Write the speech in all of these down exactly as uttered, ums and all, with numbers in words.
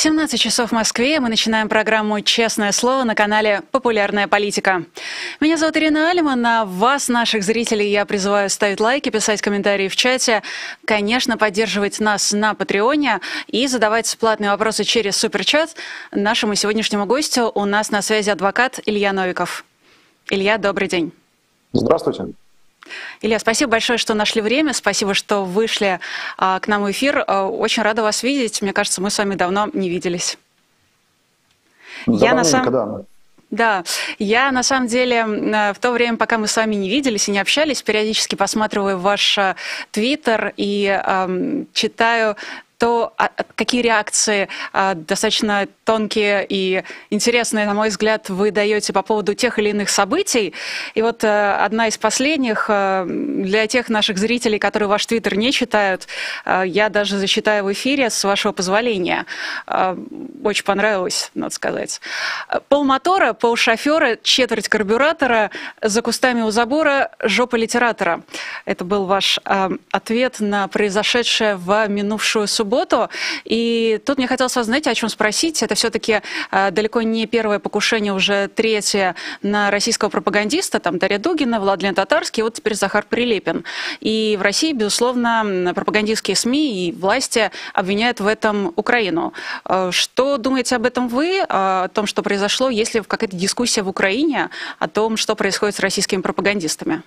семнадцать часов в Москве. Мы начинаем программу «Честное слово» на канале «Популярная политика». Меня зовут Ирина Алиман, а вас, наших зрителей, я призываю ставить лайки, писать комментарии в чате, конечно, поддерживать нас на Патреоне и задавать платные вопросы через суперчат. Нашему сегодняшнему гостю у нас на связи адвокат Илья Новиков. Илья, добрый день. Здравствуйте. Илья, спасибо большое, что нашли время, спасибо, что вышли а, к нам в эфир. А, очень рада вас видеть. Мне кажется, мы с вами давно не виделись. Я на самом... Да, я на самом деле в то время, пока мы с вами не виделись и не общались, периодически посматриваю ваш твиттер и э, читаю то, какие реакции э, достаточно тонкие и интересные, на мой взгляд, вы даете по поводу тех или иных событий. И вот э, одна из последних, э, для тех наших зрителей, которые ваш твиттер не читают, э, я даже зачитаю в эфире, с вашего позволения. Э, очень понравилось, надо сказать. Полмотора, полшофера, четверть карбюратора, за кустами у забора, жопа литератора. Это был ваш э, ответ на произошедшее в минувшую субботу. Субботу. И тут мне хотелось вас, знаете, о чем спросить. Это все-таки э, далеко не первое покушение, уже третье на российского пропагандиста. Там Дарья Дугина, Владлен Татарский, вот теперь Захар Прилепин. И в России, безусловно, пропагандистские СМИ и власти обвиняют в этом Украину. Э, что думаете об этом вы, о том, что произошло? Есть ли какая-то дискуссия в Украине о том, что происходит с российскими пропагандистами?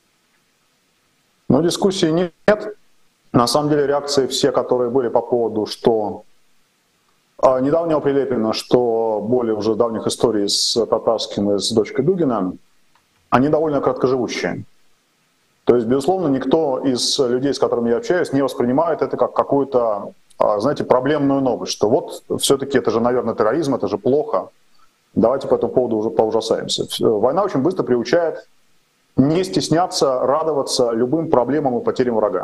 Ну, дискуссии нет. На самом деле реакции все, которые были по поводу, что а, недавнего Прилепина, что более уже давних историй с Татарским и с дочкой Дугина, они довольно краткоживущие. То есть, безусловно, никто из людей, с которыми я общаюсь, не воспринимает это как какую-то, а, знаете, проблемную новость, что вот все-таки это же, наверное, терроризм, это же плохо, давайте по этому поводу уже поужасаемся. Война очень быстро приучает не стесняться, радоваться любым проблемам и потерям врага.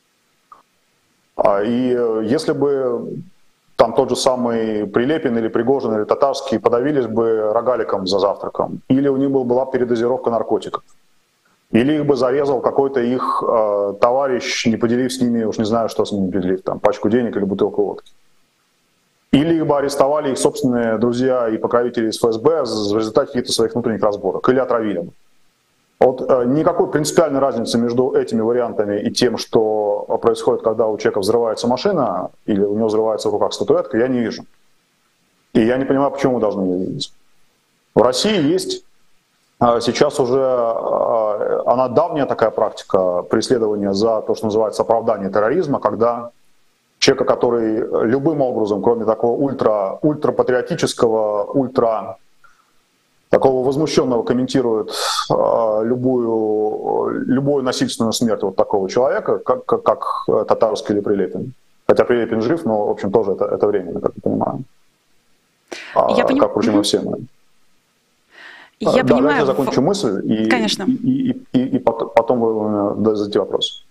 И если бы там тот же самый Прилепин или Пригожин или Татарский подавились бы рогаликом за завтраком, или у них была передозировка наркотиков, или их бы зарезал какой-то их э, товарищ, не поделив с ними, уж не знаю, что с ними поделив, там, пачку денег или бутылку водки. Или их бы арестовали их собственные друзья и покровители из эф эс бэ в результате каких-то своих внутренних разборок, или отравили бы. Вот э, никакой принципиальной разницы между этими вариантами и тем, что происходит, когда у человека взрывается машина или у него взрывается в руках статуэтка, я не вижу. И я не понимаю, почему мы должны ее видеть. В России есть э, сейчас уже, э, она давняя такая практика преследования за то, что называется оправдание терроризма, когда человека, который любым образом, кроме такого ультра, ультрапатриотического, ультра... такого возмущенного комментирует э, любую, любую насильственную смерть вот такого человека, как, как, как Татарский или Прилепин. Хотя Прилепин жив, но, в общем, тоже это, это временно, как я понимаю. А, я поним... Как, впрочем, и все мы. Я да, понимаю... дайте я закончу мысль, и, Конечно. и, и, и, и потом вы зададите вопрос.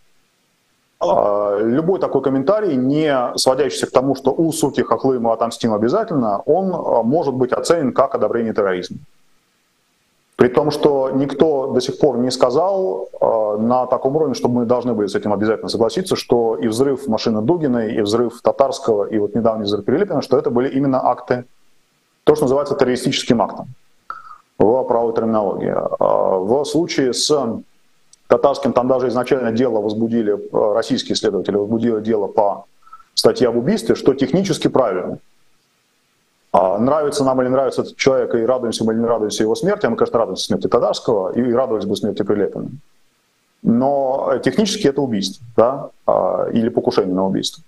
Любой такой комментарий, не сводящийся к тому, что у суки хохлы мы отомстим обязательно, он может быть оценен как одобрение терроризма. При том, что никто до сих пор не сказал э, на таком уровне, чтобы мы должны были с этим обязательно согласиться, что и взрыв машины Дугиной, и взрыв Татарского, и вот недавний взрыв Прилепина, что это были именно акты, то, что называется террористическим актом в правовой терминологии. Э, в случае с Татарским там даже изначально дело возбудили, российские следователи возбудили дело по статье об убийстве, что технически правильно. Нравится нам или не нравится этот человек, и радуемся мы или не радуемся его смерти, а мы, конечно, радуемся смерти Татарского, и радовались бы смерти Прилепина. Но технически это убийство, да, или покушение на убийство.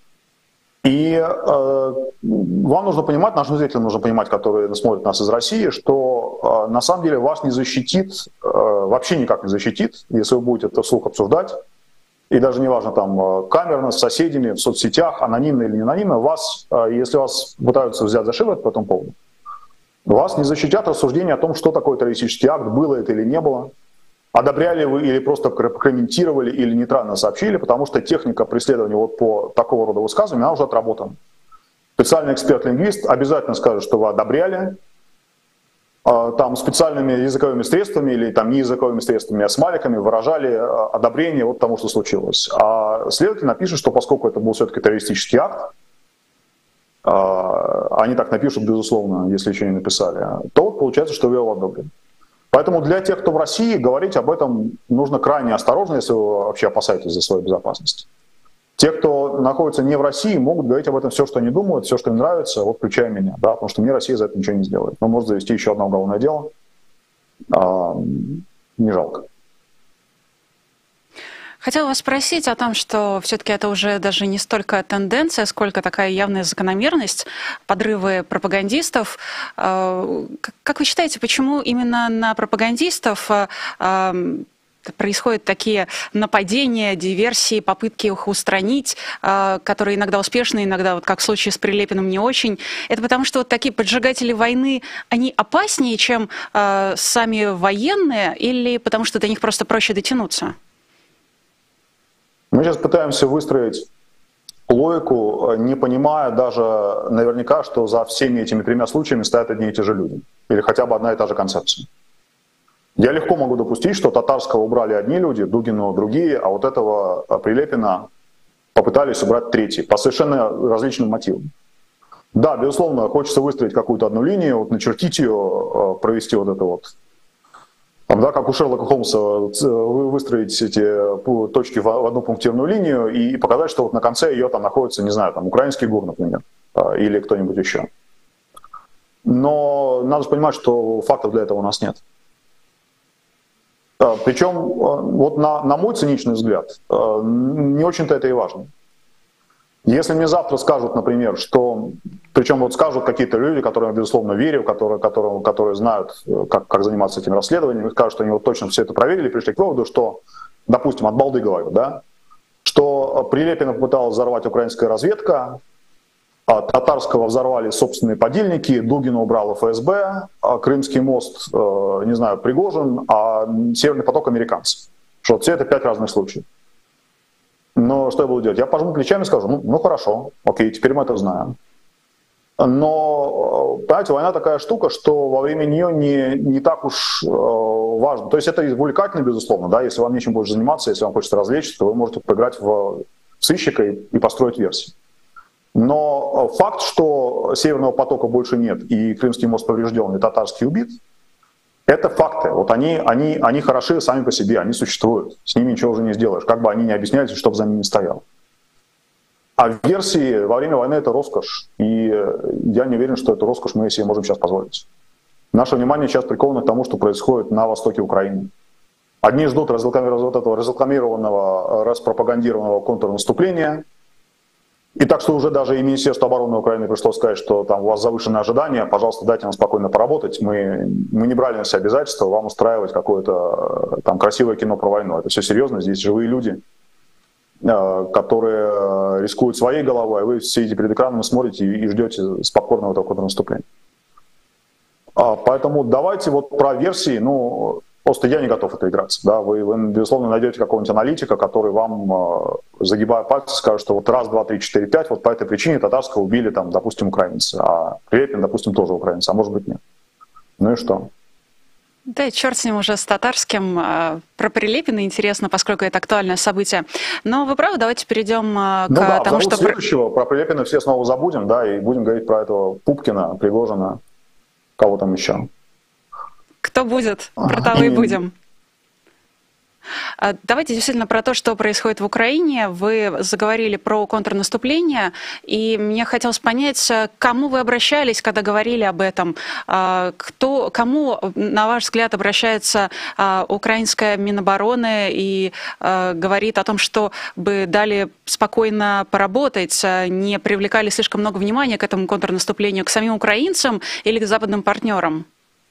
И э, вам нужно понимать, нашим зрителям нужно понимать, которые смотрят нас из России, что э, на самом деле вас не защитит, э, вообще никак не защитит, если вы будете это вслух обсуждать. И даже неважно, там, камерно, с соседями, в соцсетях, анонимно или не анонимно, вас, если вас пытаются взять за шиворот по этому поводу, вас не защитят рассуждения о том, что такое террористический акт, было это или не было, одобряли вы или просто прокомментировали или нейтрально сообщили, потому что техника преследования вот по такого рода высказываниям, она уже отработана. Специальный эксперт-лингвист обязательно скажет, что вы одобряли, там специальными языковыми средствами или там не языковыми средствами, а смайликами выражали одобрение вот тому, что случилось. А следователь напишет, что поскольку это был все-таки террористический акт, они так напишут, безусловно, если еще не написали, то вот получается, что вето одобрен. Поэтому для тех, кто в России, говорить об этом нужно крайне осторожно, если вы вообще опасаетесь за свою безопасность. Те, кто находится не в России, могут говорить об этом все, что они думают, все, что им нравится, вот включая меня, да, потому что мне Россия за это ничего не сделает. Но может завести еще одно уголовное дело. А, не жалко. Хотела вас спросить о том, что все-таки это уже даже не столько тенденция, сколько такая явная закономерность, подрывы пропагандистов. Как вы считаете, почему именно на пропагандистов происходят такие нападения, диверсии, попытки их устранить, которые иногда успешны, иногда, вот как в случае с Прилепиным, не очень? Это потому, что вот такие поджигатели войны, они опаснее, чем сами военные, или потому что до них просто проще дотянуться? Мы сейчас пытаемся выстроить логику, не понимая даже наверняка, что за всеми этими тремя случаями стоят одни и те же люди. Или хотя бы одна и та же концепция. Я легко могу допустить, что Татарского убрали одни люди, Дугину другие, а вот этого Прилепина попытались убрать третий, по совершенно различным мотивам. Да, безусловно, хочется выстроить какую-то одну линию, вот начертить ее, провести вот это вот. Да, как у Шерлока Холмса, выстроить эти точки в одну пунктирную линию и показать, что вот на конце ее там находится, не знаю, там украинский ГУР, например, или кто-нибудь еще. Но надо же понимать, что фактов для этого у нас нет. Причем, вот на, на мой циничный взгляд, не очень-то это и важно. Если мне завтра скажут, например, что, причем вот скажут какие-то люди, которым я, безусловно, верю, которые, которые, которые знают, как, как заниматься этим расследованием, скажут, что они вот точно все это проверили, пришли к выводу, что, допустим, от балды говорю, да, что Прилепина попыталась взорвать украинская разведка, Татарского взорвали собственные подельники, Дугина убрал ФСБ, Крымский мост, не знаю, Пригожин, а Северный поток американцы. Что все это пять разных случаев. Но что я буду делать? Я пожму плечами и скажу, ну, ну хорошо, окей, теперь мы это знаем. Но, понимаете, война такая штука, что во время нее не, не так уж э, важно. То есть это увлекательно, безусловно, да, если вам нечем больше заниматься, если вам хочется развлечься, то вы можете поиграть в сыщика и, и построить версии. Но факт, что Северного потока больше нет, и Крымский мост поврежден, и Татарский убит, это факты. Вот они, они, они хороши сами по себе, они существуют. С ними ничего уже не сделаешь, как бы они ни объяснялись, что бы за ними стоял. А версии во время войны — это роскошь. И я не уверен, что эту роскошь мы себе можем сейчас позволить. Наше внимание сейчас приковано к тому, что происходит на востоке Украины. Одни ждут вот этого разрекламированного, распропагандированного контрнаступления. И так что уже даже и Министерству обороны Украины пришлось сказать, что там у вас завышенные ожидания, пожалуйста, дайте нам спокойно поработать. Мы, мы не брали на себя обязательства вам устраивать какое-то там красивое кино про войну. Это все серьезно, здесь живые люди, которые рискуют своей головой, а вы сидите перед экраном и смотрите и ждете спокойного такого наступления. Поэтому давайте вот про версии, ну, просто я не готов это играться. Да? Вы, вы, безусловно, найдете какого-нибудь аналитика, который вам, загибая пальцы, скажет, что вот раз, два, три, четыре, пять, вот по этой причине Татарского убили, там, допустим, украинцы, а Прилепин, допустим, тоже украинец, а может быть нет. Ну и что? Да и черт с ним уже, с Татарским. Про Прилепина интересно, поскольку это актуальное событие. Но вы правы, давайте перейдем к ну да, тому, что... следующего, про Прилепина все снова забудем, да, и будем говорить про этого Пупкина, Пригожина, кого там еще. Кто будет, про того и будем. Давайте действительно про то, что происходит в Украине. Вы заговорили про контрнаступление, и мне хотелось понять, к кому вы обращались, когда говорили об этом? Кто, кому, на ваш взгляд, обращается украинская Минобороны и говорит о том, чтобы дали спокойно поработать, не привлекали слишком много внимания к этому контрнаступлению, к самим украинцам или к западным партнерам?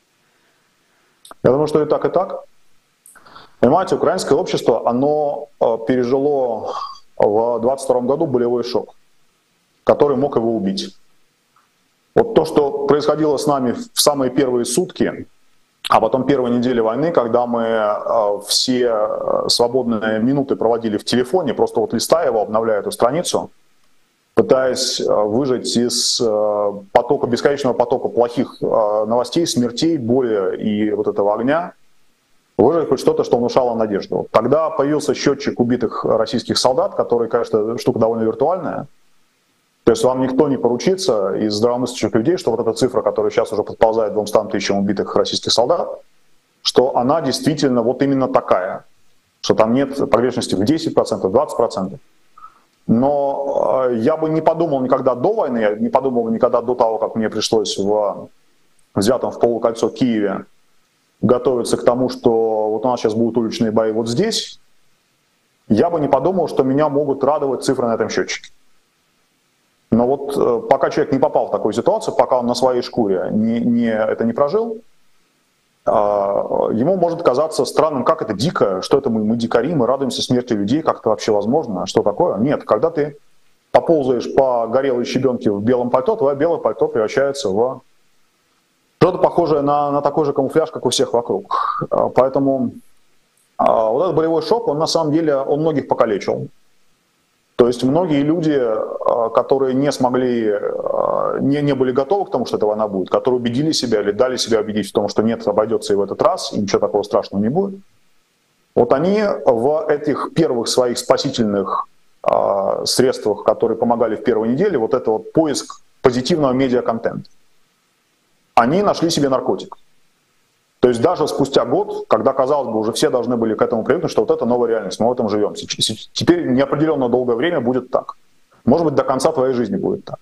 Я думаю, что и так, и так. Понимаете, украинское общество, оно пережило в двадцать втором году болевой шок, который мог его убить. Вот то, что происходило с нами в самые первые сутки, а потом первой недели войны, когда мы все свободные минуты проводили в телефоне, просто вот листая его, обновляя эту страницу, пытаясь выжать из потока, бесконечного потока плохих новостей, смертей, боли и вот этого огня, выжать хоть что-то, что внушало надежду. Тогда появился счетчик убитых российских солдат, который, конечно, штука довольно виртуальная. То есть вам никто не поручится из здравомыслящих людей, что вот эта цифра, которая сейчас уже подползает к двумстам тысячам убитых российских солдат, что она действительно вот именно такая, что там нет погрешности в десять процентов, двадцать процентов. Но я бы не подумал никогда до войны, я не подумал никогда до того, как мне пришлось в взятом в полукольцо Киеве готовиться к тому, что вот у нас сейчас будут уличные бои вот здесь, я бы не подумал, что меня могут радовать цифры на этом счетчике. Но вот пока человек не попал в такую ситуацию, пока он на своей шкуре не, не, это не прожил, ему может казаться странным, как это дико, что это мы, мы дикари, мы радуемся смерти людей, как это вообще возможно, что такое? Нет, когда ты поползаешь по горелой щебенке в белом пальто, твое белое пальто превращается в что-то похожее на, на такой же камуфляж, как у всех вокруг. Поэтому вот этот болевой шок, он на самом деле, он многих покалечил. То есть многие люди, которые не смогли, не, не были готовы к тому, что эта война будет, которые убедили себя или дали себя убедить в том, что нет, обойдется и в этот раз, и ничего такого страшного не будет, вот они в этих первых своих спасительных э, средствах, которые помогали в первой неделе, вот это вот поиск позитивного медиаконтента, они нашли себе наркотик. То есть даже спустя год, когда, казалось бы, уже все должны были к этому привыкнуть, что вот это новая реальность, мы в этом живем. Теперь неопределенно долгое время будет так. Может быть, до конца твоей жизни будет так.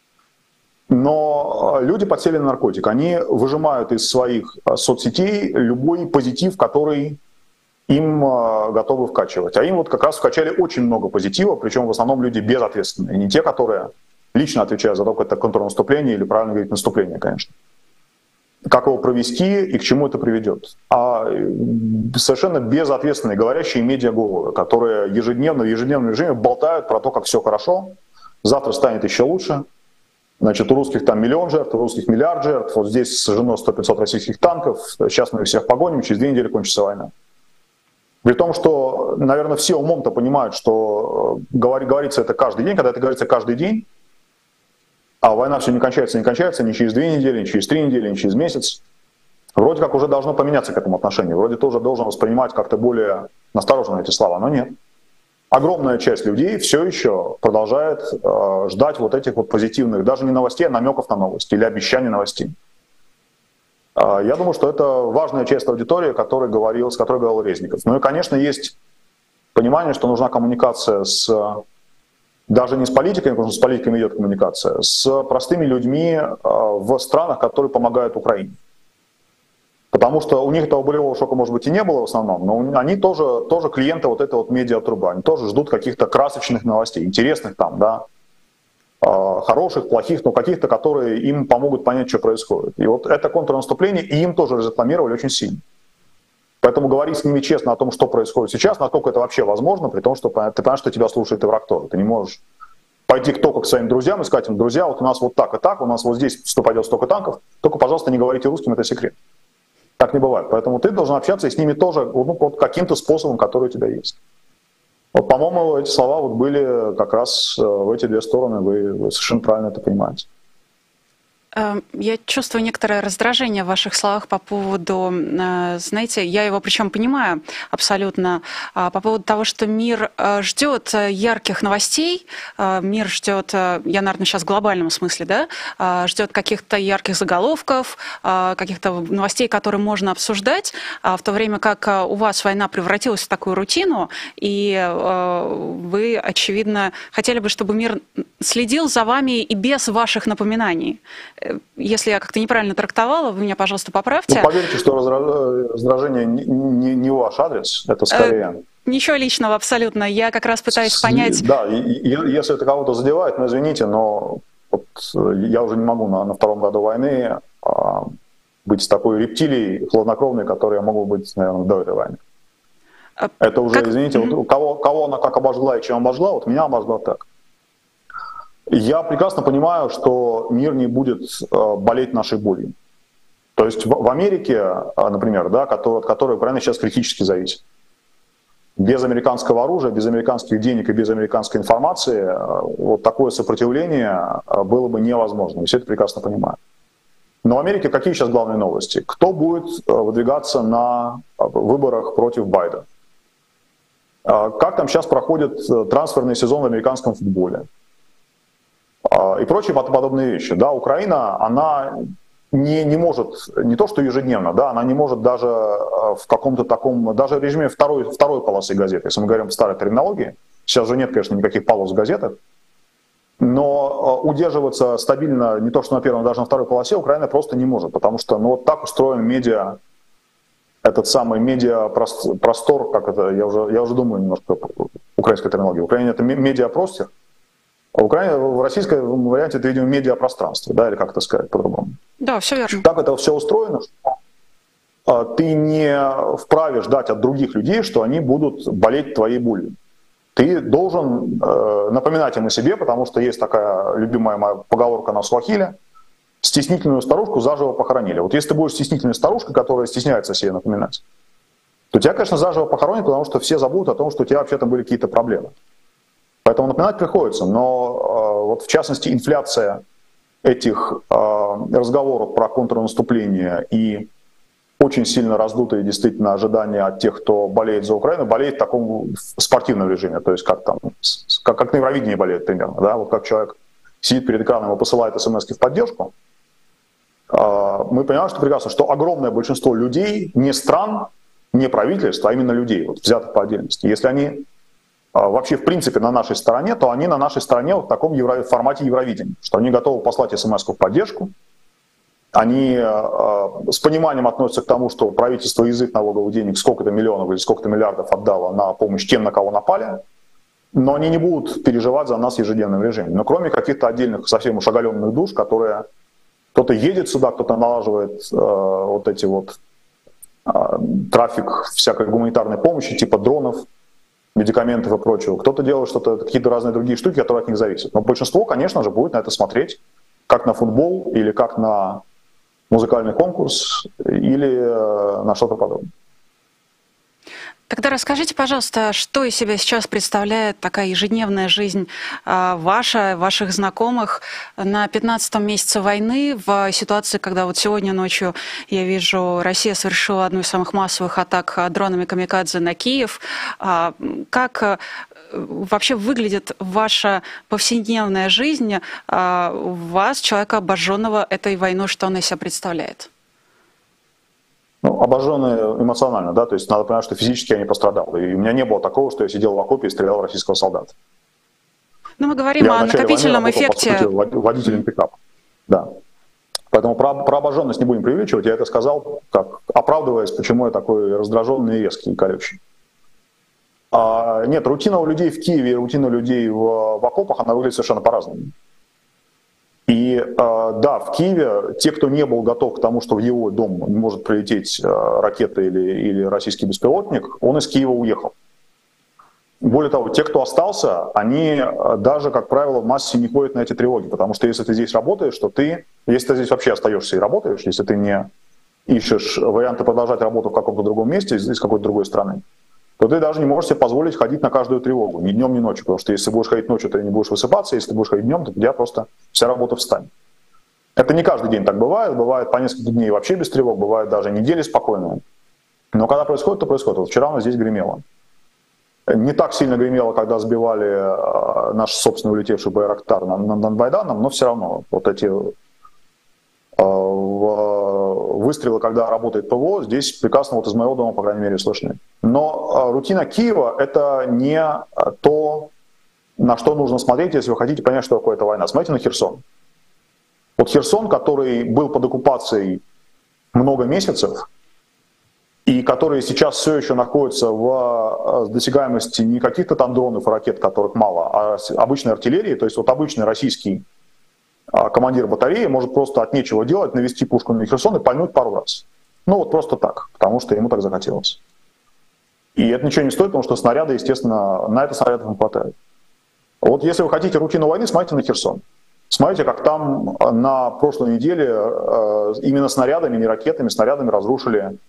Но люди подсели на наркотик. Они выжимают из своих соцсетей любой позитив, который им готовы вкачивать. А им вот как раз вкачали очень много позитива, причем в основном люди безответственные. Не те, которые лично отвечают за то, как это контрнаступление или, правильно говорить, наступление, конечно. Как его провести и к чему это приведет. А совершенно безответственные, говорящие медиаголовы, которые ежедневно, в ежедневном режиме болтают про то, как все хорошо, завтра станет еще лучше. Значит, у русских там миллион жертв, у русских миллиард жертв, вот здесь сожжено сто-пятьсот российских танков, сейчас мы их всех погоним, через две недели кончится война. При том, что, наверное, все умом-то понимают, что говорится это каждый день, когда это говорится каждый день, а война все не кончается, не кончается ни через две недели, ни через три недели, ни через месяц. Вроде как уже должно поменяться к этому отношению. Вроде тоже должен воспринимать как-то более настороженно эти слова, но нет. Огромная часть людей все еще продолжает э, ждать вот этих вот позитивных, даже не новостей, а намеков на новости или обещаний новостей. Э, я думаю, что это важная часть аудитории, которой говорил, с которой говорил Резников. Ну и, конечно, есть понимание, что нужна коммуникация с... Даже не с политиками, потому что с политиками идет коммуникация, с простыми людьми в странах, которые помогают Украине. Потому что у них этого болевого шока, может быть, и не было в основном, но они тоже, тоже клиенты вот этой вот медиатрубы, они тоже ждут каких-то красочных новостей, интересных там, да, хороших, плохих, но каких-то, которые им помогут понять, что происходит. И вот это контрнаступление, и им тоже разрекламировали очень сильно. Поэтому говорить с ними честно о том, что происходит сейчас, насколько это вообще возможно, при том, что ты понимаешь, что тебя слушает и враг тоже. Ты не можешь пойти к току к своим друзьям и сказать им: друзья, вот у нас вот так и так, у нас вот здесь пойдет столько танков, только, пожалуйста, не говорите русским, это секрет. Так не бывает. Поэтому ты должен общаться с ними тоже ну, вот каким-то способом, который у тебя есть. Вот, по-моему, эти слова вот были как раз в эти две стороны, вы, вы совершенно правильно это понимаете. Я чувствую некоторое раздражение в ваших словах по поводу, знаете, я его причем понимаю абсолютно, по поводу того, что мир ждет ярких новостей, мир ждет, я, наверное, сейчас в глобальном смысле, да, ждет каких-то ярких заголовков, каких-то новостей, которые можно обсуждать, в то время как у вас война превратилась в такую рутину, и вы, очевидно, хотели бы, чтобы мир следил за вами и без ваших напоминаний. Если я как-то неправильно трактовала, вы меня, пожалуйста, поправьте. Ну, поверьте, что раздражение не, не, не ваш адрес, это скорее... Э, ничего личного абсолютно, я как раз пытаюсь С, понять... Да, и, и, если это кого-то задевает, ну извините, но вот я уже не могу на, на втором году войны а, быть такой рептилией хладнокровной, которой я могу быть, наверное, до этой войны. А, это уже, как... извините, mm-hmm. вот, кого, кого она как обожгла и чем обожгла, вот меня обожгла так. Я прекрасно понимаю, что мир не будет болеть нашей болью. То есть в Америке, например, да, от которой Украина сейчас критически зависит, без американского оружия, без американских денег и без американской информации вот такое сопротивление было бы невозможно. И все это прекрасно понимают. Но в Америке какие сейчас главные новости? Кто будет выдвигаться на выборах против Байдена? Как там сейчас проходит трансферный сезон в американском футболе? и прочие подобные вещи. Да, Украина, она не, не может, не то что ежедневно, да, она не может даже в каком-то таком, даже в режиме второй, второй полосы газет, если мы говорим в старой терминологии, сейчас же нет, конечно, никаких полос в газетах, но удерживаться стабильно не то что на первом, даже на второй полосе Украина просто не может, потому что ну, вот так устроен медиа, этот самый медиапростор, как это, я уже, я уже думаю немножко украинской терминологии. В Украине это медиапростер, а в Украине, в российском варианте это, видимо, медиапространство, да, или как это сказать по-другому. Да, все верно. Так это все устроено, что ты не вправе ждать от других людей, что они будут болеть твоей болью. Ты должен э, напоминать им о себе, потому что есть такая любимая моя поговорка на суахиле: стеснительную старушку заживо похоронили. Вот если ты будешь стеснительной старушкой, которая стесняется о себе напоминать, то тебя, конечно, заживо похоронят, потому что все забудут о том, что у тебя вообще-то были какие-то проблемы. Поэтому напоминать приходится. Но э, вот в частности инфляция этих э, разговоров про контрнаступление и очень сильно раздутые действительно ожидания от тех, кто болеет за Украину, болеет в таком спортивном режиме, то есть как там, как, как на Евровидении болеет примерно, да, вот как человек сидит перед экраном и посылает смс-ки в поддержку. Мы понимаем, что прекрасно, что огромное большинство людей, не стран, не правительств, а именно людей, вот, взятых по отдельности, если они вообще в принципе на нашей стороне, то они на нашей стороне вот в таком евро, в формате Евровидения, что они готовы послать смс-ку в поддержку, они э, с пониманием относятся к тому, что правительство из их налоговых денег сколько-то миллионов или сколько-то миллиардов отдало на помощь тем, на кого напали, но они не будут переживать за нас в ежедневном режиме. Но кроме каких-то отдельных совсем уж оголенных душ, которые кто-то едет сюда, кто-то налаживает э, вот эти вот э, трафик всякой гуманитарной помощи, типа дронов, медикаментов и прочего, кто-то делает что-то, какие-то разные другие штуки, которые от них зависят. Но большинство, конечно же, будет на это смотреть как на футбол или как на музыкальный конкурс или на что-то подобное. Тогда расскажите, пожалуйста, что из себя сейчас представляет такая ежедневная жизнь ваша, ваших знакомых на пятнадцатом месяце войны, в ситуации, когда вот сегодня ночью, я вижу, Россия совершила одну из самых массовых атак дронами камикадзе на Киев. Как вообще выглядит ваша повседневная жизнь вас, человека, обожженного этой войной, что она из себя представляет? Ну, обожженные эмоционально, да, то есть надо понимать, что физически я не пострадал. И у меня не было такого, что я сидел в окопе и стрелял в российского солдата. Ну, мы говорим я о накопительном войны эффекте. Я работал, водителем пикапа. Да. Поэтому про, про обожженность не будем преувеличивать. Я это сказал, как оправдываясь, почему я такой раздраженный, резкий и колючий. А, нет, рутина у людей в Киеве и рутина у людей в, в окопах, она выглядит совершенно по-разному. И да, в Киеве те, кто не был готов к тому, что в его дом может прилететь ракета или, или российский беспилотник, он из Киева уехал. Более того, те, кто остался, они даже, как правило, в массе не ходят на эти тревоги, потому что если ты здесь работаешь, то ты, если ты здесь вообще остаешься и работаешь, если ты не ищешь варианты продолжать работу в каком-то другом месте, из какой-то другой страны, то ты даже не можешь себе позволить ходить на каждую тревогу, ни днем, ни ночью, потому что если будешь ходить ночью, ты не будешь высыпаться, если ты будешь ходить днем, то у тебя просто вся работа встанет. Это не каждый день так бывает, бывает по несколько дней вообще без тревог, бывает даже недели спокойные. Но когда происходит, то происходит. Вот вчера у нас здесь гремело. Не так сильно гремело, когда сбивали наш собственный улетевший Байрактар над Байданом, но все равно вот эти выстрелы, когда работает ПВО, здесь прекрасно вот из моего дома, по крайней мере, слышны. Но рутина Киева — это не то, на что нужно смотреть, если вы хотите понять, что такое эта война. Смотрите на Херсон. Вот Херсон, который был под оккупацией много месяцев, и который сейчас все еще находится в досягаемости не каких-то там дронов и ракет, которых мало, а обычной артиллерии, то есть вот обычный российский командир батареи может просто от нечего делать, навести пушку на Херсон и пальнуть пару раз. Ну вот просто так, потому что ему так захотелось. И это ничего не стоит, потому что снаряды, естественно, на это снарядов не хватает. Вот если вы хотите рутину войны, смотрите на Херсон. Смотрите, как там на прошлой неделе именно снарядами, не ракетами, снарядами разрушили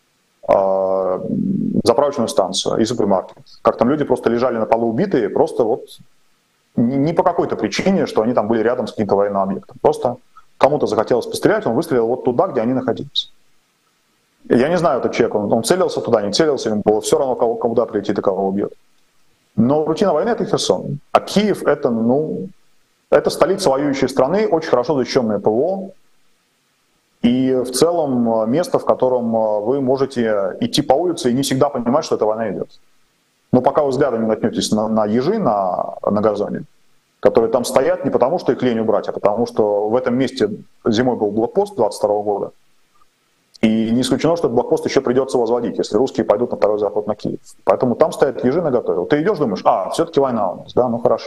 заправочную станцию и супермаркет. Как там люди просто лежали на полу убитые, просто вот не по какой-то причине, что они там были рядом с каким-то военным объектом. Просто кому-то захотелось пострелять, он выстрелил вот туда, где они находились. Я не знаю, этот человек, он, он целился туда, не целился, ему было все равно, кого, куда прилетит и кого убьет. Но рутина войны — это Херсон. А Киев — это, ну, Это столица воюющей страны, очень хорошо защищенное ПВО. И в целом место, в котором вы можете идти по улице и не всегда понимать, что эта война идет. Но пока вы взглядом не наткнетесь на, на ежи на, на газоне, которые там стоят не потому, что их лень убрать, а потому что в этом месте зимой был блокпост двадцать второго года. И не исключено, что этот блокпост еще придется возводить, если русские пойдут на второй заход на Киев. Поэтому там стоят ежи наготове. Ты идешь, думаешь, а, все-таки война у нас, да, ну хорошо.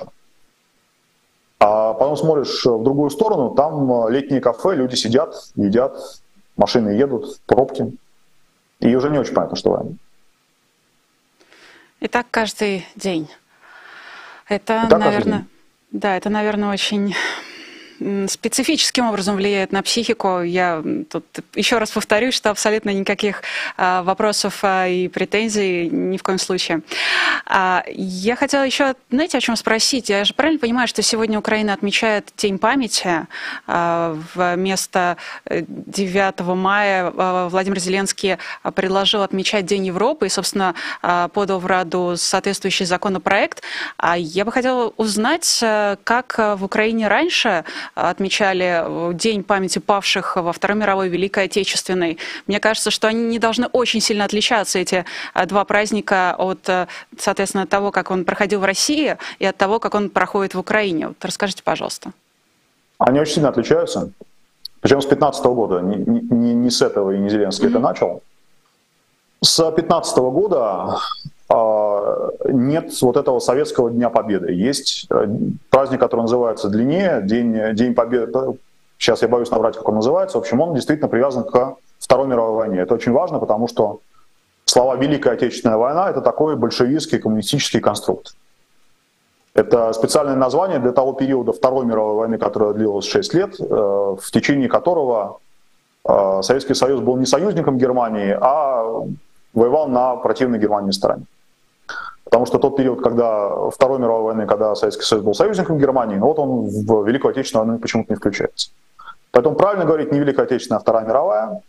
А потом смотришь в другую сторону, там летние кафе, люди сидят, едят, машины едут, пробки. И уже не очень понятно, что война. И так каждый день. Это, так наверное, да, это, наверное, очень специфическим образом влияет на психику. Я тут еще раз повторюсь, что абсолютно никаких а, вопросов а, и претензий ни в коем случае. А, я хотела еще, знаете, о чем спросить? Я же правильно понимаю, что сегодня Украина отмечает День памяти. А, вместо девятого мая а, Владимир Зеленский предложил отмечать День Европы и, собственно, а, подал в Раду соответствующий законопроект. А я бы хотела узнать, как в Украине раньше отмечали День памяти павших во Второй мировой, Великой Отечественной. Мне кажется, что они не должны очень сильно отличаться, эти два праздника, от, соответственно, того, как он проходил в России, и от того, как он проходит в Украине. Вот расскажите, пожалуйста. Они очень сильно отличаются. Причем с две тысячи пятнадцатого года. Не, не, не с этого и не Зеленский mm-hmm. это начал. С две тысячи пятнадцатого года нет вот этого советского Дня Победы. Есть праздник, который называется длиннее, День, День Победы. Сейчас я боюсь наврать, как он называется. В общем, он действительно привязан к Второй мировой войне. Это очень важно, потому что слова «Великая Отечественная война» — это такой большевистский коммунистический конструкт. Это специальное название для того периода Второй мировой войны, которая длилась шесть лет, в течение которого Советский Союз был не союзником Германии, а воевал на противной Германии стороне. Потому что тот период, когда Второй мировой войны, когда Советский Союз был союзником Германии, ну вот он в Великую Отечественную войну почему-то не включается. Поэтому правильно говорить не Великая Отечественная, а Вторая мировая.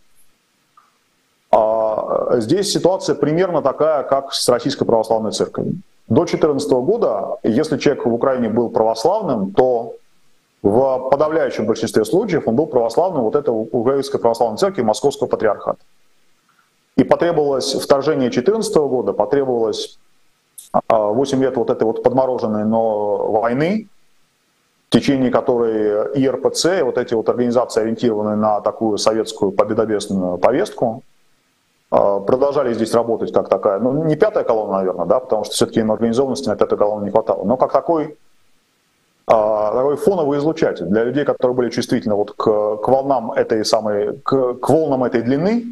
А здесь ситуация примерно такая, как с Российской Православной Церковью. До две тысячи четырнадцатого года, если человек в Украине был православным, то в подавляющем большинстве случаев он был православным вот этой Украинской Православной Церкви Московского Патриархата. И потребовалось вторжение две тысячи четырнадцатого года, потребовалось восемь лет вот этой вот подмороженной, но войны, в течение которой и эр пэ цэ, и вот эти вот организации, ориентированные на такую советскую победобесную повестку, продолжали здесь работать как такая, ну не пятая колонна, наверное, да, потому что все-таки им организованности на пятой колонне не хватало, но как такой, такой фоновый излучатель для людей, которые были чувствительны вот к, к волнам этой самой, к, к волнам этой длины.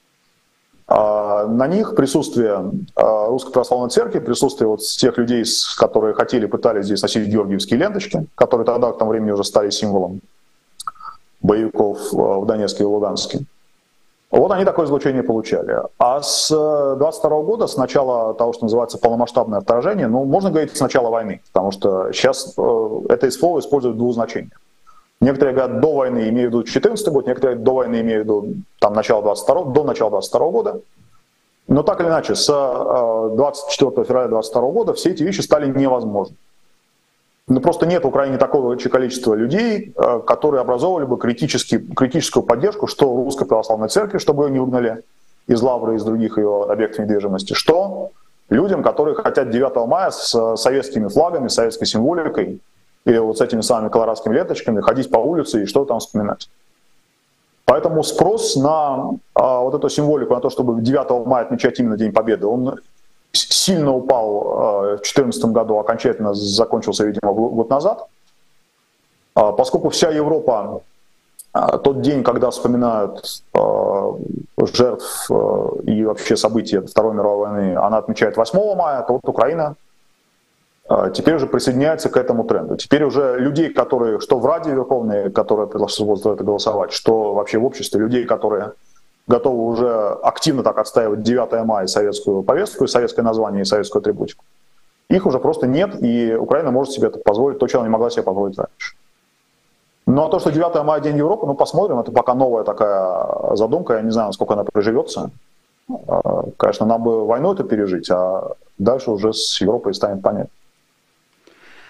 На них присутствие Русской Православной Церкви, присутствие вот тех людей, которые хотели, пытались здесь носить георгиевские ленточки, которые тогда к тому времени уже стали символом боевиков в Донецке и Луганске. Вот они такое излучение получали. А с двадцать второго года, с начала того, что называется полномасштабное вторжение, ну, можно говорить с начала войны, потому что сейчас это слово используют в двух значениях. Некоторые говорят, до войны имеют в виду две тысячи четырнадцатый год, некоторые говорят, до войны имеют в виду там, начало двадцать второго, до начала двадцать второго года. Но так или иначе, с двадцать четвёртого февраля двадцать второго года все эти вещи стали невозможны. Ну, просто нет в Украине такого количества людей, которые образовывали бы критическую поддержку, что Русской Православной Церкви, чтобы ее не угнали из Лавры и из других ее объектов недвижимости, что людям, которые хотят девятого мая с советскими флагами, с советской символикой, или вот с этими самыми колорадскими ленточками ходить по улице и что там вспоминать. Поэтому спрос на а, вот эту символику, на то, чтобы девятого мая отмечать именно День Победы, он сильно упал а, в две тысячи четырнадцатом году, окончательно закончился, видимо, год назад. А, поскольку вся Европа а, тот день, когда вспоминают а, жертв а, и вообще события Второй мировой войны, она отмечает восьмого мая, то вот Украина теперь уже присоединяется к этому тренду. Теперь уже людей, которые, что в Раде Верховной, которые приглашают за это голосовать, что вообще в обществе, людей, которые готовы уже активно так отстаивать девятого мая, советскую повестку, и советское название, и советскую атрибутику, их уже просто нет, и Украина может себе это позволить, то, чего она не могла себе позволить раньше. Ну а то, что девятого мая День Европы, ну посмотрим, это пока новая такая задумка, я не знаю, насколько она приживется. Конечно, нам бы войну это пережить, а дальше уже с Европой станет понятно.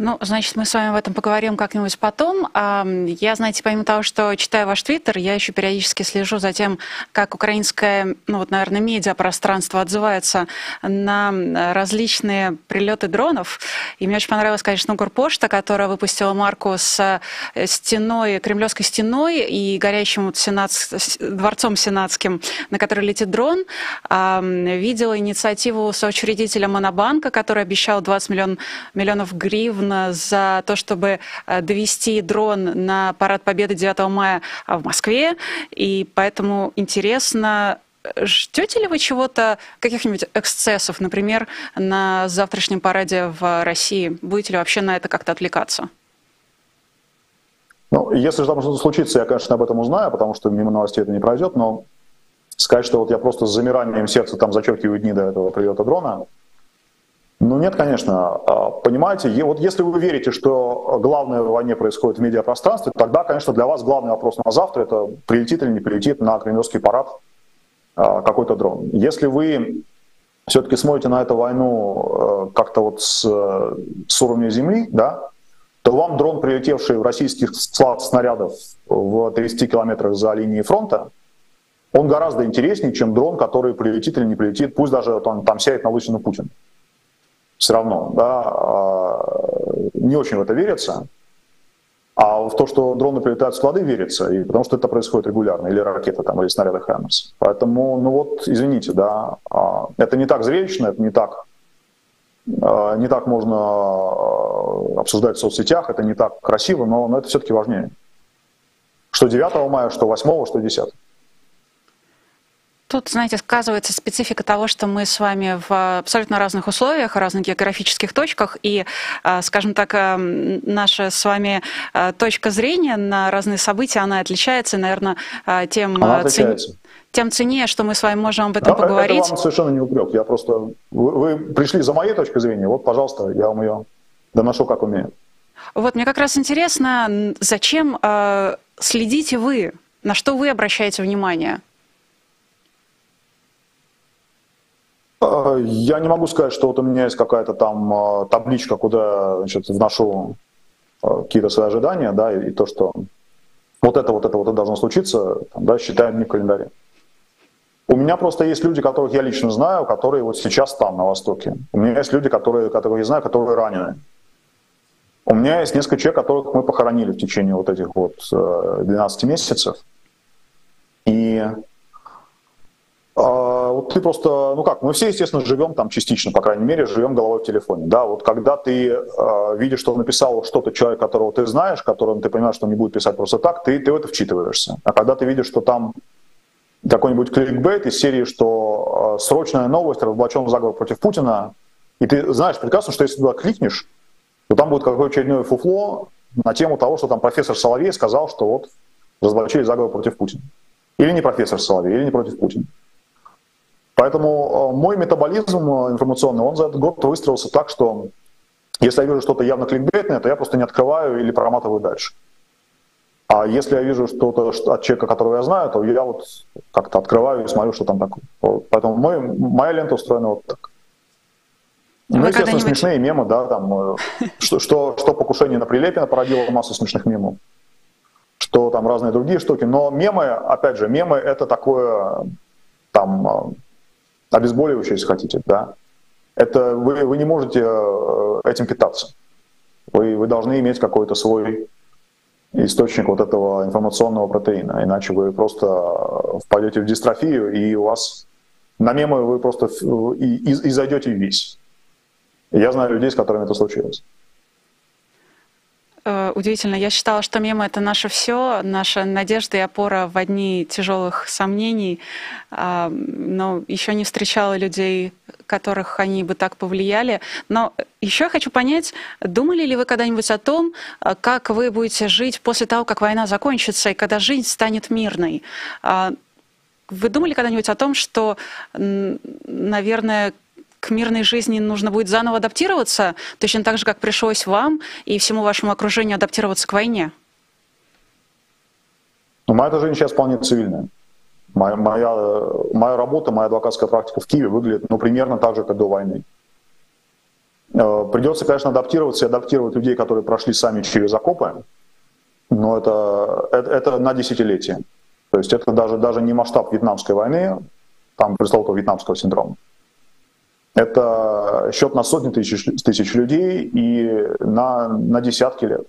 Ну, значит, мы с вами об этом поговорим как-нибудь потом. Я, знаете, помимо того, что читаю ваш твиттер, я еще периодически слежу за тем, как украинское, ну вот, наверное, медиапространство отзывается на различные прилеты дронов. И мне очень понравилась, конечно, Укрпошта, которая выпустила марку с стеной, Кремлевской стеной и горящим вот сенат, дворцом сенатским, на который летит дрон. Видела инициативу соучредителя Монобанка, который обещал двадцать миллионов гривен за то, чтобы довести дрон на парад Победы девятого мая в Москве. И поэтому интересно, ждете ли вы чего-то, каких-нибудь эксцессов, например, на завтрашнем параде в России? Будете ли вообще на это как-то отвлекаться? Ну, если же там что-то случится, я, конечно, об этом узнаю, потому что мимо новостей это не пройдет, но сказать, что вот я просто с замиранием сердца там зачеркиваю дни до этого прилета дрона, ну нет, конечно. Понимаете, вот если вы верите, что главное в войне происходит в медиапространстве, тогда, конечно, для вас главный вопрос на завтра — это прилетит или не прилетит на Кремлевский парад какой-то дрон. Если вы все-таки смотрите на эту войну как-то вот с, с уровня земли, да, то вам дрон, прилетевший в российских склад снарядов в тридцати километрах за линией фронта, он гораздо интереснее, чем дрон, который прилетит или не прилетит, пусть даже он там сядет на лысину Путина. Все равно, да, не очень в это верится. А в то, что дроны прилетают в склады, верится, и потому что это происходит регулярно, или ракеты там, или снаряды «Хаймерс». Поэтому, ну вот, извините, да, это не так зрелищно, это не так, не так можно обсуждать в соцсетях, это не так красиво, но, но это все-таки важнее. Что девятого мая, что восьмого, что десятого. Тут, знаете, сказывается специфика того, что мы с вами в абсолютно разных условиях, разных географических точках, и, скажем так, наша с вами точка зрения на разные события, она отличается, наверное, тем, цен... тем ценнее, что мы с вами можем об этом да, поговорить. Это вам совершенно не упрек. Я просто... Вы, вы пришли за моей точкой зрения, вот, пожалуйста, я вам ее доношу, как умею. Вот, мне как раз интересно, зачем э, следите вы, на что вы обращаете внимание? Я не могу сказать, что вот у меня есть какая-то там табличка, куда, значит, вношу какие-то свои ожидания, да, и, и то, что вот это, вот это, вот это должно случиться, там, да, считаем дни в календаре. У меня просто есть люди, которых я лично знаю, которые вот сейчас там, на Востоке. У меня есть люди, которые, которых я знаю, которые ранены. У меня есть несколько человек, которых мы похоронили в течение вот этих вот двенадцати месяцев. И вот ты просто, ну как, мы все, естественно, живем там частично, по крайней мере, живем головой в телефоне. Да, вот когда ты э, видишь, что написал что-то человек, которого ты знаешь, которым ты понимаешь, что он не будет писать просто так, ты, ты в это вчитываешься. А когда ты видишь, что там какой-нибудь кликбейт из серии, что э, срочная новость, разоблачен заговор против Путина, и ты знаешь прекрасно, что если туда кликнешь, то там будет какое-то очередное фуфло на тему того, что там профессор Соловей сказал, что вот разоблачили заговор против Путина. Или не профессор Соловей, или не против Путина. Поэтому мой метаболизм информационный, он за этот год выстроился так, что если я вижу что-то явно кликбейтное, то я просто не открываю или проматываю дальше. А если я вижу что-то от человека, которого я знаю, то я вот как-то открываю и смотрю, что там такое. Вот. Поэтому мой, моя лента устроена вот так. Ну, естественно, смешные мемы, да, там, что, что, что покушение на Прилепина породило массу смешных мемов, что там разные другие штуки. Но мемы, опять же, мемы — это такое, там, обезболивающее, если хотите, да. Это вы, вы не можете этим питаться. Вы, вы должны иметь какой-то свой источник вот этого информационного протеина, иначе вы просто впадете в дистрофию, и у вас на мемы вы просто и, и, и зайдете в весь. Я знаю людей, с которыми это случилось. Удивительно. Я считала, что мемы — это наше все, наша надежда и опора в дни тяжелых сомнений, но еще не встречала людей, которых они бы так повлияли. Но еще я хочу понять, думали ли вы когда-нибудь о том, как вы будете жить после того, как война закончится, и когда жизнь станет мирной? Вы думали когда-нибудь о том, что, наверное, к мирной жизни нужно будет заново адаптироваться, точно так же, как пришлось вам и всему вашему окружению адаптироваться к войне? Ну, моя жизнь сейчас вполне цивильная. Моя, моя, моя работа, моя адвокатская практика в Киеве выглядит ну, примерно так же, как до войны. Придется, конечно, адаптироваться и адаптировать людей, которые прошли сами через окопы, но это, это, это на десятилетие. То есть это даже, даже не масштаб Вьетнамской войны, там пресловутого вьетнамского синдрома. Это счет на сотни тысяч, тысяч людей и на, на десятки лет.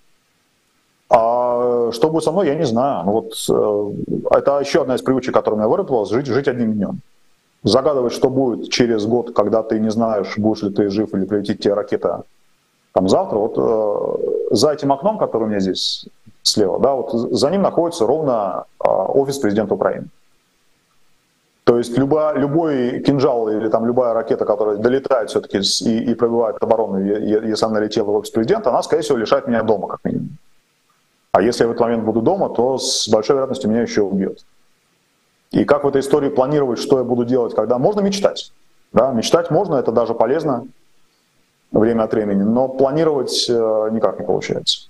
А что будет со мной, я не знаю. Вот, это еще одна из привычек, которая у меня выработалась, жить, жить одним днем. Загадывать, что будет через год, когда ты не знаешь, будешь ли ты жив или прилетит тебе ракета там, завтра. Вот э, за этим окном, который у меня здесь слева, да, вот за ним находится ровно э, офис президента Украины. То есть любой, любой кинжал или там, любая ракета, которая долетает все-таки и, и пробивает оборону, если она летела в офис президента, она, скорее всего, лишает меня дома, как минимум. А если я в этот момент буду дома, то с большой вероятностью меня еще убьет. И как в этой истории планировать, что я буду делать, когда... Можно мечтать. Да? Мечтать можно, это даже полезно время от времени, но планировать э, никак не получается.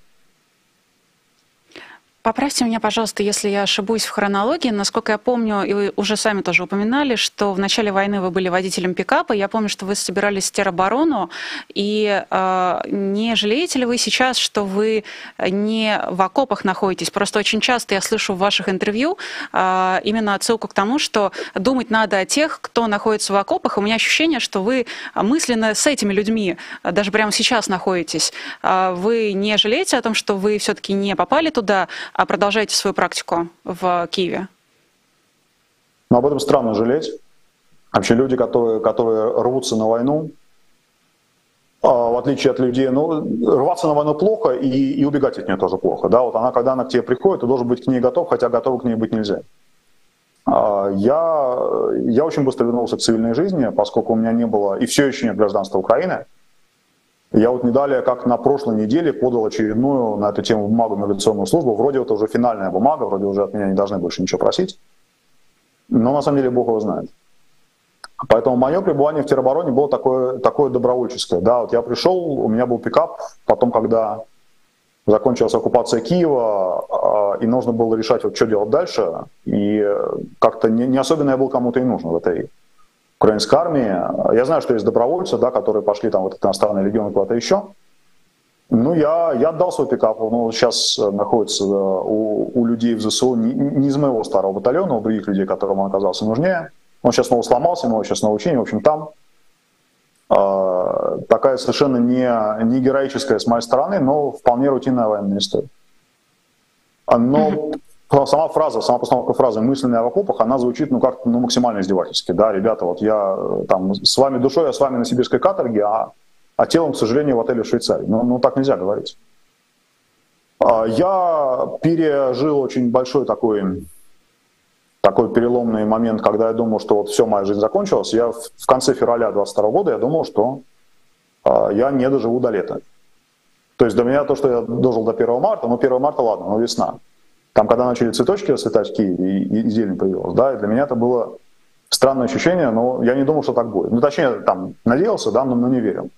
Поправьте меня, пожалуйста, если я ошибусь в хронологии. Насколько я помню, и вы уже сами тоже упоминали, что в начале войны вы были водителем пикапа. Я помню, что вы собирались в тероборону. И э, не жалеете ли вы сейчас, что вы не в окопах находитесь? Просто очень часто я слышу в ваших интервью э, именно отсылку к тому, что думать надо о тех, кто находится в окопах. У меня ощущение, что вы мысленно с этими людьми даже прямо сейчас находитесь. Э, вы не жалеете о том, что вы все-таки не попали туда, а продолжаете свою практику в Киеве? Но об этом странно жалеть. Вообще люди, которые, которые рвутся на войну, в отличие от людей, ну, рваться на войну плохо, и, и убегать от нее тоже плохо. Да? Вот она, когда она к тебе приходит, ты должен быть к ней готов, хотя готов к ней быть нельзя. Я, я очень быстро вернулся к цивильной жизни, поскольку у меня не было, и все еще нет гражданства Украины. Я вот не далее, как на прошлой неделе, подал очередную на эту тему бумагу в миграционную службу. Вроде это уже финальная бумага, вроде уже от меня не должны больше ничего просить. Но на самом деле Бог его знает. Поэтому мое пребывание в теробороне было такое, такое добровольческое. Да, вот я пришел, у меня был пикап, потом, когда закончилась оккупация Киева, и нужно было решать, вот, что делать дальше, и как-то не, не особенно я был кому-то и нужен в этой украинской армии. Я знаю, что есть добровольцы, да, которые пошли там в этот иностранный легион куда-то еще. Ну, я, я отдал свой пикап. Он сейчас находится у, у людей в ЗСУ, не, не из моего старого батальона, у других людей, которым он оказался нужнее. Он сейчас снова сломался, мы его сейчас на учении. В общем, там э, такая совершенно не, не героическая с моей стороны, но вполне рутинная военная история. Но сама фраза, сама постановка фразы «мысленная в окопах», она звучит, ну, как-то, ну, максимально издевательски. Да, ребята, вот я там с вами душой, я с вами на сибирской каторге, а, а телом, к сожалению, в отеле в Швейцарии. Ну, ну, так нельзя говорить. Я пережил очень большой такой, такой переломный момент, когда я думал, что вот все, моя жизнь закончилась. Я в конце февраля двадцать второго года я думал, что я не доживу до лета. То есть для меня то, что я дожил до первого марта, ну, первого марта, ладно, ну, весна. Там, когда начали цветочки расцветать в Киеве, и, и зелень появилась, да, и для меня это было странное ощущение, но я не думал, что так будет. Ну, точнее, там, надеялся, да, но, но не верил.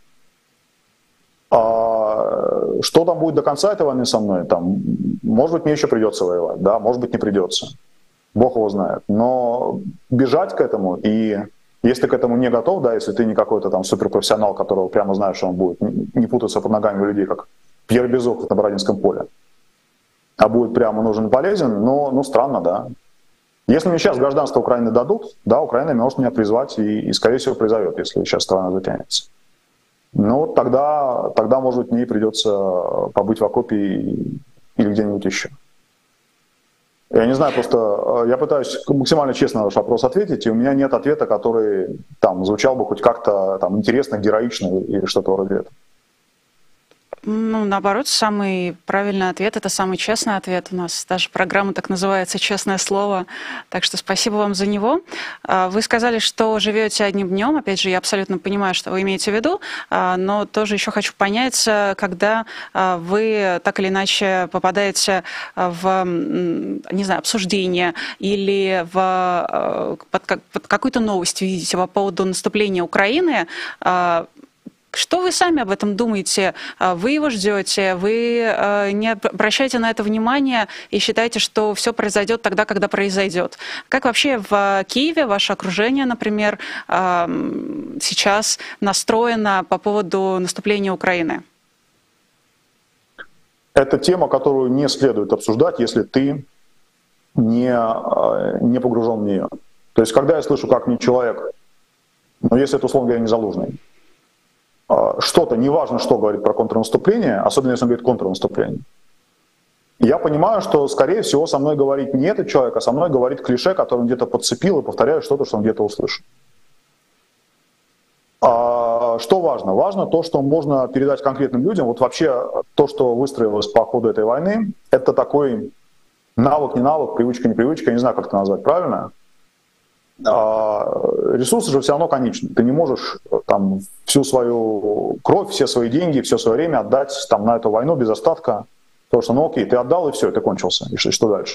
А, что там будет до конца этой войны со мной? Там, может быть, мне еще придется воевать, да, может быть, не придется. Бог его знает. Но бежать к этому, и если к этому не готов, да, если ты не какой-то там суперпрофессионал, которого прямо знаешь, что он будет не путаться под ногами у людей, как Пьер Безухов на Бородинском поле, а будет прямо нужен и полезен, но ну, странно, да. Если мне сейчас гражданство Украины дадут, да, Украина может меня призвать и, и скорее всего, призовет, если сейчас страна затянется. Ну, тогда, тогда, может быть, мне придется побыть в окопе или где-нибудь еще. Я не знаю, просто я пытаюсь максимально честно на ваш вопрос ответить, и у меня нет ответа, который там звучал бы хоть как-то там интересно, героично или что-то вроде этого. Ну, наоборот, самый правильный ответ – это самый честный ответ. У нас даже программа так называется «Честное слово». Так что спасибо вам за него. Вы сказали, что живете одним днем. Опять же, я абсолютно понимаю, что вы имеете в виду, но тоже еще хочу понять, когда вы так или иначе попадаете в, не знаю, обсуждение или в, под, под какую-то новость видите по поводу наступления Украины, Что вы сами об этом думаете? Вы его ждете, вы не обращаете на это внимания и считаете, что все произойдет тогда, когда произойдет? Как вообще в Киеве ваше окружение, например, сейчас настроено по поводу наступления Украины? Это тема, которую не следует обсуждать, если ты не, не погружен в нее. То есть, когда я слышу, как мне человек, ну, если это, условно говоря, не Залужный, что-то, неважно, что говорит про контрнаступление, особенно если он говорит контрнаступление, я понимаю, что, скорее всего, со мной говорит не этот человек, а со мной говорит клише, который он где-то подцепил и повторяет что-то, что он где-то услышал. А что важно? Важно то, что можно передать конкретным людям. Вот вообще то, что выстроилось по ходу этой войны, это такой навык, не навык, привычка, не привычка, я не знаю, как это назвать правильно. Ресурсы же все равно конечны. Ты не можешь там всю свою кровь, все свои деньги, все свое время отдать там, на эту войну без остатка. Потому что, ну окей, ты отдал, и все, ты кончился. И что, и что дальше?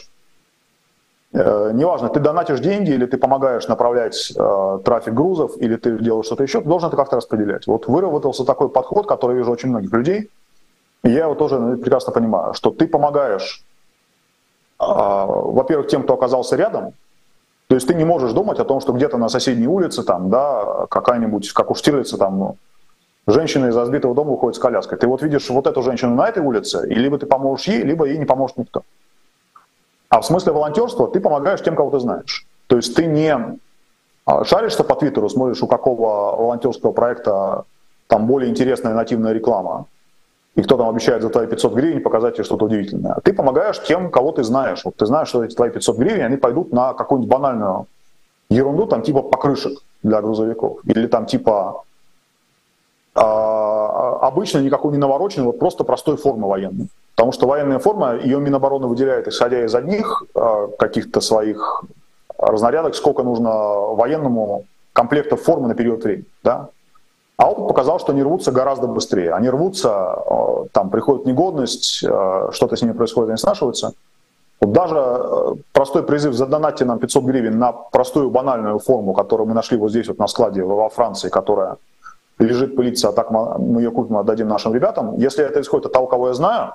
Э, неважно, ты донатишь деньги, или ты помогаешь направлять э, трафик грузов, или ты делаешь что-то еще, ты должен это как-то распределять. Вот выработался такой подход, который я вижу очень многих людей, и я его тоже прекрасно понимаю, что ты помогаешь, э, во-первых, тем, кто оказался рядом. То есть ты не можешь думать о том, что где-то на соседней улице, там, да, какая-нибудь, как у Штирлица, там, женщина из разбитого дома уходит с коляской. Ты вот видишь вот эту женщину на этой улице, и либо ты поможешь ей, либо ей не поможет никто. А в смысле волонтерства ты помогаешь тем, кого ты знаешь. То есть ты не шаришься по Твиттеру, смотришь, у какого волонтерского проекта там более интересная нативная реклама, и кто там обещает за твои пятьсот гривен показать тебе что-то удивительное. Ты помогаешь тем, кого ты знаешь. Вот ты знаешь, что эти твои пятьсот гривен, они пойдут на какую-нибудь банальную ерунду, там типа покрышек для грузовиков. Или там типа э, обычно никакой не навороченной, вот просто простой формы военной. Потому что военная форма, ее Минобороны выделяет, исходя из одних э, каких-то своих разнарядок, сколько нужно военному комплектов формы на период времени. Да? А опыт показал, что они рвутся гораздо быстрее. Они рвутся, там приходит негодность, что-то с ними происходит, они снашиваются. Вот даже простой призыв задонатьте нам пятьсот гривен на простую банальную форму, которую мы нашли вот здесь вот на складе во Франции, которая лежит пылиться, а так мы ее купим, отдадим нашим ребятам. Если это исходит от того, кого я знаю,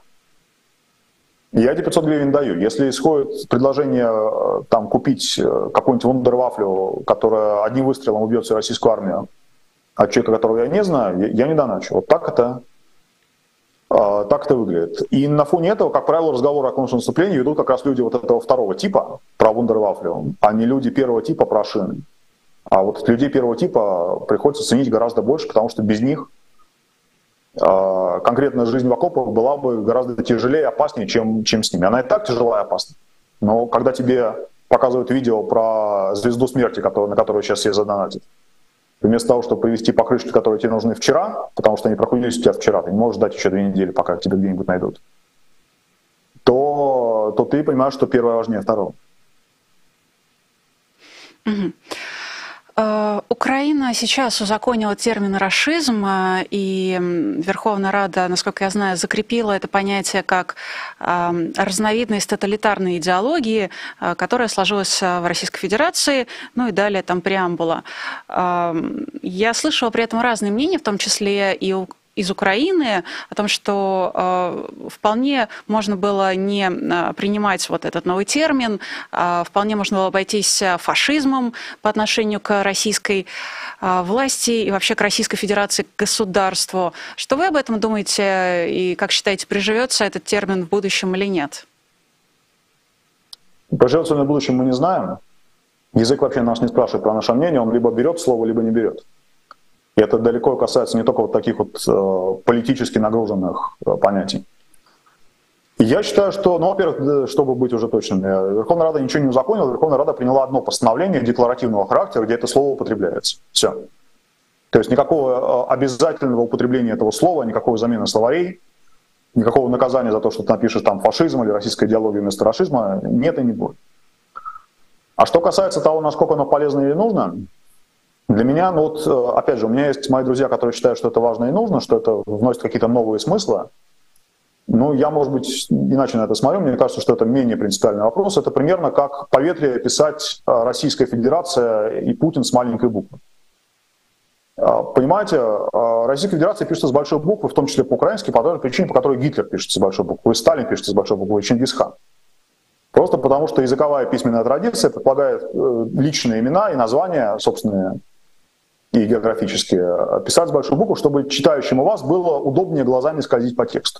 я эти пятьсот гривен даю. Если исходит предложение там, купить какую-нибудь вундервафлю, которая одним выстрелом убьет всю российскую армию, а человека, которого я не знаю, я не доначу. Вот так это, э, так это выглядит. И на фоне этого, как правило, разговоры о контрнаступлении ведут как раз люди вот этого второго типа про вундервафлю, а не люди первого типа про шины. А вот людей первого типа приходится ценить гораздо больше, потому что без них э, конкретная жизнь в окопах была бы гораздо тяжелее и опаснее, чем, чем с ними. Она и так тяжелая и опасна. Но когда тебе показывают видео про звезду смерти, который, на которую сейчас все задонатят, вместо того, чтобы привезти покрышки, которые тебе нужны вчера, потому что они прохудились у тебя вчера, ты не можешь ждать еще две недели, пока тебя где-нибудь найдут, то, то ты понимаешь, что первое важнее второго. Угу. Украина сейчас узаконила термин «рашизм», и Верховная Рада, насколько я знаю, закрепила это понятие как разновидность тоталитарной идеологии, которая сложилась в Российской Федерации, ну и далее там преамбула. Я слышала при этом разные мнения, в том числе и у из Украины, о том, что э, вполне можно было не э, принимать вот этот новый термин, э, вполне можно было обойтись фашизмом по отношению к российской э, власти и вообще к Российской Федерации, к государству. Что вы об этом думаете и как считаете, приживется этот термин в будущем или нет? Приживется ли в будущем, мы не знаем. Язык вообще нас не спрашивает про наше мнение, он либо берет слово, либо не берет. И это далеко касается не только вот таких вот э, политически нагруженных э, понятий. И я считаю, что, ну, во-первых, чтобы быть уже точным, Верховная Рада ничего не узаконила, Верховная Рада приняла одно постановление декларативного характера, где это слово употребляется. Все. То есть никакого обязательного употребления этого слова, никакой замены словарей, никакого наказания за то, что ты напишешь там фашизм или российская идеология вместо рашизма, нет и не будет. А что касается того, насколько оно полезно или нужно, для меня, ну вот, опять же, у меня есть мои друзья, которые считают, что это важно и нужно, что это вносит какие-то новые смыслы. Ну, я, может быть, иначе на это смотрю. Мне кажется, что это менее принципиальный вопрос. Это примерно как по ветре писать Российская Федерация и Путин с маленькой буквы. Понимаете, Российская Федерация пишется с большой буквы, в том числе по-украински, по той же причине, по которой Гитлер пишется с большой буквы, и Сталин пишется с большой буквы, и Чингисхан. Просто потому, что языковая письменная традиция предполагает личные имена и названия собственные и географические писать с большой буквы, чтобы читающему вас было удобнее глазами скользить по тексту.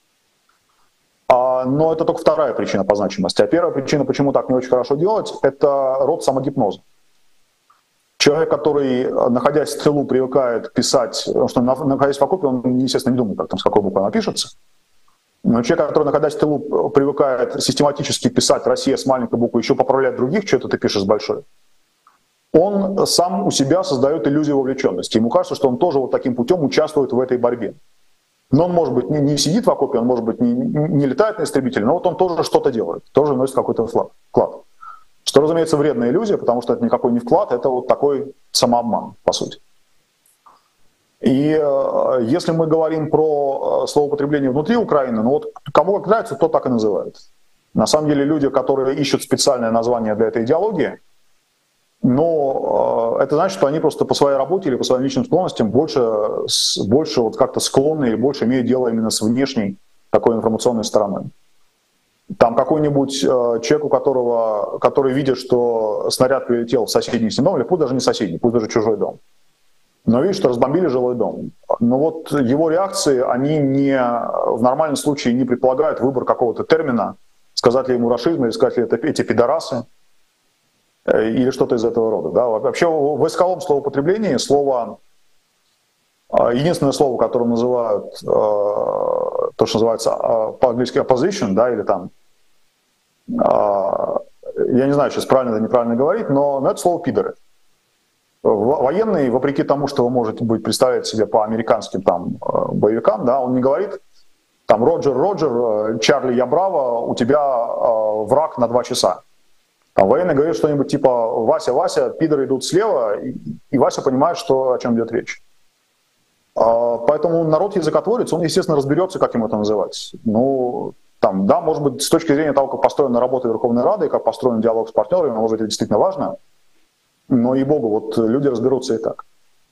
Но это только вторая причина по значимости. А первая причина, почему так не очень хорошо делать, это род самогипноза. Человек, который, находясь в тылу, привыкает писать, потому что, находясь в окопе, он, естественно, не думает, как там, с какой буквы она пишется. Но человек, который, находясь в тылу, привыкает систематически писать «Россия» с маленькой буквы, еще поправлять других, что это ты пишешь с большой, он сам у себя создает иллюзию вовлеченности. Ему кажется, что он тоже вот таким путем участвует в этой борьбе. Но он, может быть, не, не сидит в окопе, он, может быть, не, не летает на истребителе, но вот он тоже что-то делает, тоже вносит какой-то вклад. Что, разумеется, вредная иллюзия, потому что это никакой не вклад, это вот такой самообман, по сути. И э, если мы говорим про словоупотребление внутри Украины, ну вот кому как нравится, то так и называют. На самом деле люди, которые ищут специальное название для этой идеологии, но э, это значит, что они просто по своей работе или по своим личным склонностям больше, больше вот как-то склонны или больше имеют дело именно с внешней такой информационной стороной. Там какой-нибудь э, человек, у которого, который видит, что снаряд прилетел в соседний с ним дом, или пусть даже не соседний, пусть даже чужой дом, но видит, что разбомбили жилой дом. Но вот его реакции, они не, в нормальном случае не предполагают выбор какого-то термина, сказать ли ему рашизм, или сказать ли это эти пидорасы, э, или что-то из этого рода. Да? Вообще в войсковом словоупотреблении слово, э, единственное слово, которое называют, э, то, что называется э, по-английски opposition, да, или там, я не знаю, сейчас правильно или неправильно говорить, но, но это слово «пидоры». Военный, вопреки тому, что вы можете быть представлять себе по американским там боевикам, да, он не говорит там «Роджер, Роджер, Чарли, я браво, у тебя э, враг на два часа». Там военный говорит что-нибудь типа «Вася, Вася, пидоры идут слева», и, и Вася понимает, что, о чем идет речь. Э, поэтому народ языкотворец, он, естественно, разберется, как ему это называть. Ну, там, да, может быть, с точки зрения того, как построена работа Верховной Рады, как построен диалог с партнерами, может быть, это действительно важно. Но, ей-богу, вот люди разберутся и так.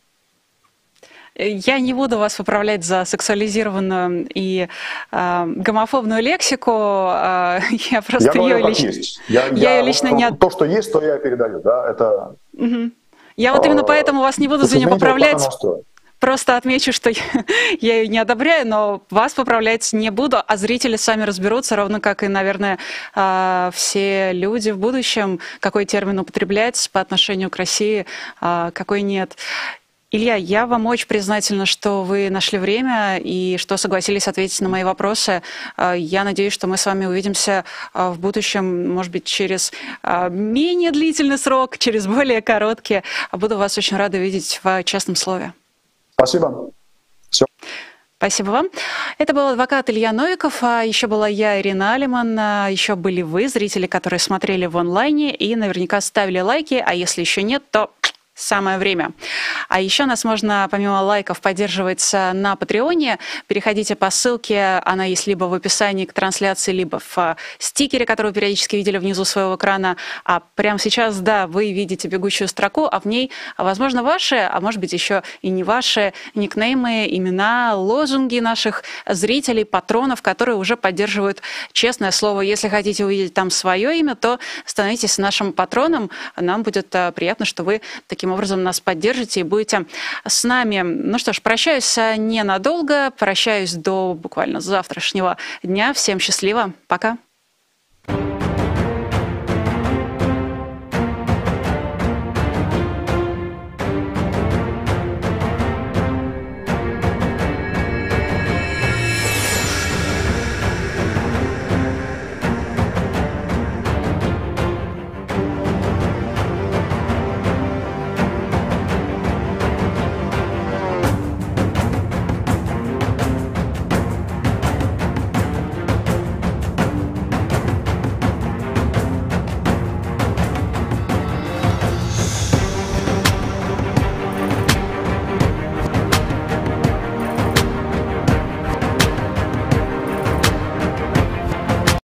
Я не буду вас поправлять за сексуализированную и э, гомофобную лексику. Э, я просто я говорю, ее лично... Я, я я ее лично вот, не... То, что есть, то я передаю. Да? Это, угу. Я вот именно поэтому вас не буду за нее поправлять. Просто отмечу, что я, я ее не одобряю, но вас поправлять не буду, а зрители сами разберутся, ровно как и, наверное, все люди в будущем, какой термин употреблять по отношению к России, какой нет. Илья, я вам очень признательна, что вы нашли время и что согласились ответить на мои вопросы. Я надеюсь, что мы с вами увидимся в будущем, может быть, через менее длительный срок, через более короткий. Буду вас очень рада видеть в «Честном слове». Спасибо. Все. Спасибо вам. Это был адвокат Илья Новиков, а еще была я, Ирина Алиман, а еще были вы, зрители, которые смотрели в онлайне и наверняка ставили лайки, а если еще нет, то самое время. А еще нас можно, помимо лайков, поддерживать на Патреоне. Переходите по ссылке, она есть либо в описании к трансляции, либо в стикере, который вы периодически видели внизу своего экрана. А прямо сейчас, да, вы видите бегущую строку, а в ней, возможно, ваши, а может быть, еще и не ваши никнеймы, имена, лозунги наших зрителей, патронов, которые уже поддерживают «Честное слово». Если хотите увидеть там свое имя, то становитесь нашим патроном. Нам будет приятно, что вы таким образом нас поддержите и будете с нами. Ну что ж, прощаюсь ненадолго, прощаюсь до буквально завтрашнего дня. Всем счастливо, пока.